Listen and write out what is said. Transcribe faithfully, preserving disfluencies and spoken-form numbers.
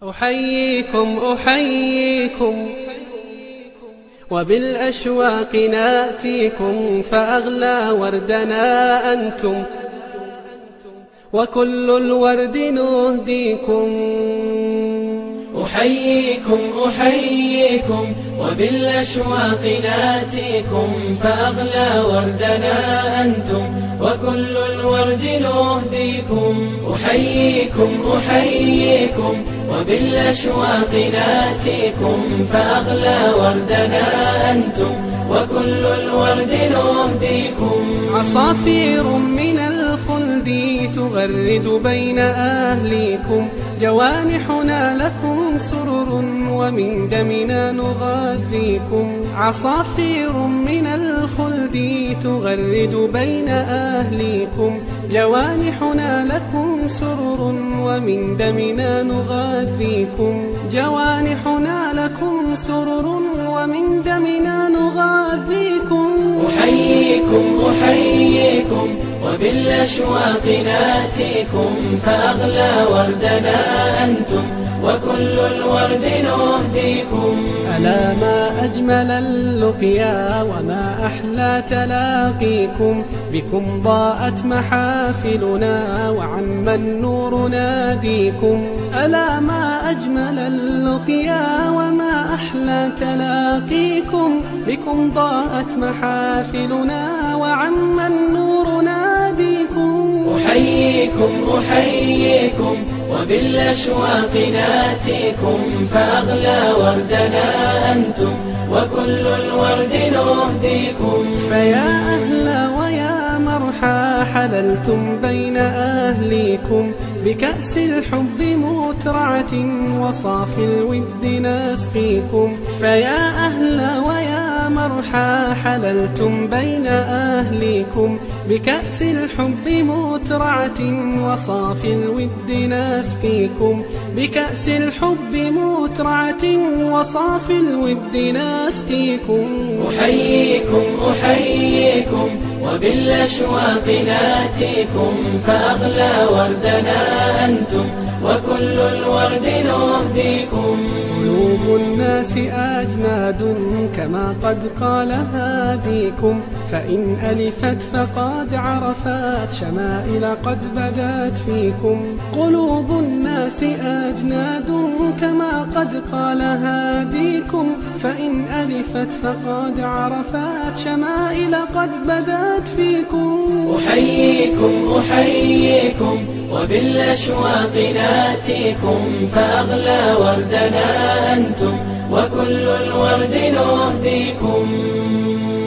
أحييكم أحييكم وبالأشواق ناتيكم، فأغلى وردنا أنتم وكل الورد نهديكم. أحييكم أحييكم وبالأشواق ناتيكم، فأغلى وردنا أنتم وكل الورد نهديكم. أحييكم أحييكم وبالأشواق ناتيكم، فأغلى وردنا أنتم وكل الورد نهديكم. عصافير من الخلد تغرد بين أهليكم، جوانحنا لكم سرر ومن دمنا نغذيكم. عصافير من الخلد تغرد بين أهليكم، جوانحنا لكم سرر ومن دمنا نغذيكم. جوانحنا لكم سرر ومن دمنا نغذيكم. أحييكم أحييكم وبالأشواق ناتيكم، فأغلى وردنا أنتم وكل الورد نهديكم. ألا ما أجمل اللقيا وما أحلى تلاقيكم، بكم ضاءت محافلنا وعم النور ناديكم. ألا ما أجمل اللقيا وما أحلى تلاقيكم، بكم ضاءت محافلنا وعم النور ناديكم. أحييكم أحييكم وبالأشواق ناتيكم، فأغلى وردنا أنتم وكل الورد نهديكم. فيا أهلا ويا مرحى حللتم بين أهليكم، بكأس الحب مترعة وصافي الود نسقيكم. فيا أهلا ويا مرحى حللتم بين أهليكم، بكأس الحب مترعة وصافي الود نسقيكم. بكأس الحب مترعة وصافي الود نسقيكم. أحييكم أحييكم وبالأشواق ناتيكم، فأغلى وردنا أنتم وكل الورد نهديكم. قلوب الناس أجناد كما قد قال هاديكم، فإن ألفت فقد عرفت شمائل قد بدت فيكم. قلوب الناس أجناد كما قد قال هاديكم، فإن ألفت فقد عرفت شمائل قد بدت فيكم. أحييكم أحييكم وبالأشواق ناتيكم، فأغلى وردنا أنتم وكل الورد نهديكم.